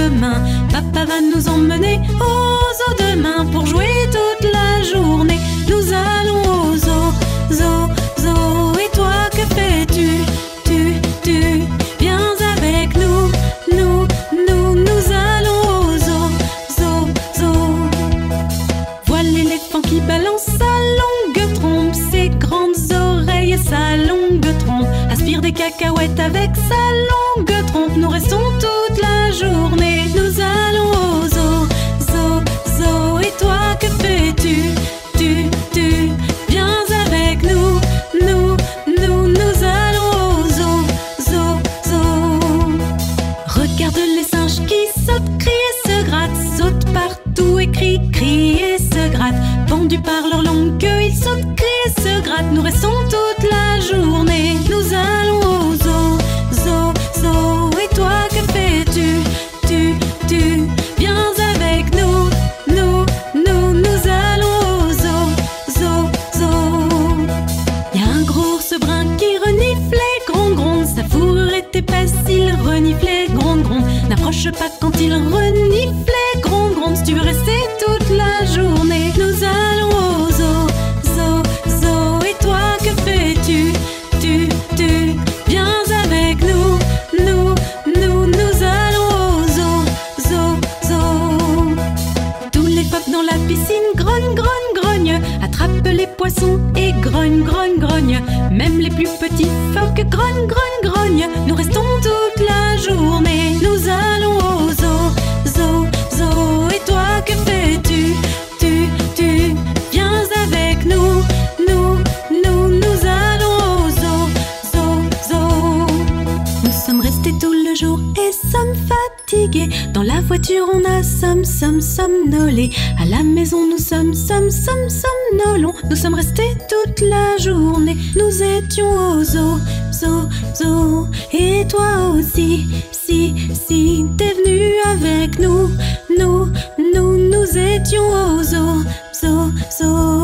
demain. Papa va nous emmener au zoo demain pour jouer toute la journée. Nous allons au zoo, zoo, zoo. Et toi que fais-tu? Tu viens avec nous. Nous allons au zoo, zoo, zoo. Vois l'éléphant qui balance sa longue trompe, ses grandes oreilles et sa longue trompe. Aspire des cacahuètes avec sa longue trompe. Nous restons toute la journée. Nous allons au zoo, zoo, zoo. Et toi que fais-tu? Tu viens avec nous. Nous allons au zoo, zoo, zoo. Regarde les singes qui sautent, crient et se grattent, sautent partout et crient et se grattent. Pendus par leur longue queue, ils sautent, crient et se grattent. Nous restons toute la journée. Nous allons au zoo, zoo, zoo. Et toi que fais-tu? Tu viens avec nous. Nous allons au zoo, zoo, zoo. Y a un gros ours brun qui renifle et gronde. Sa fourrure est épaisse, il renifle et gronde. N'approche pas quand il renifle et gronde. Si tu veux rester toute la journée, nous allons au zoo, zoo, zoo. Et toi que fais-tu? Tu viens avec nous. Nous allons au zoo, zoo, zoo. Tous les phoques dans la piscine grognent, grognent, grognent. Attrapent les poissons et grognent, grognent, grognent. Même les plus petits phoques grognent, grognent, grognent. Nous restons toute la journée. Nous allons au zoo, zoo, zoo. Et toi que fais-tu? Tu viens avec nous. Nous allons au zoo, zoo, zoo. Nous sommes restés tout le jour et sommes fatigués. Dans la voiture on a somnolé. À la maison nous somnolons. Nous sommes restés toute la journée. Nous étions au zoo, zoo, zoo. Et toi aussi, si t'es venu avec nous. Nous étions au zoo, zoo, zoo.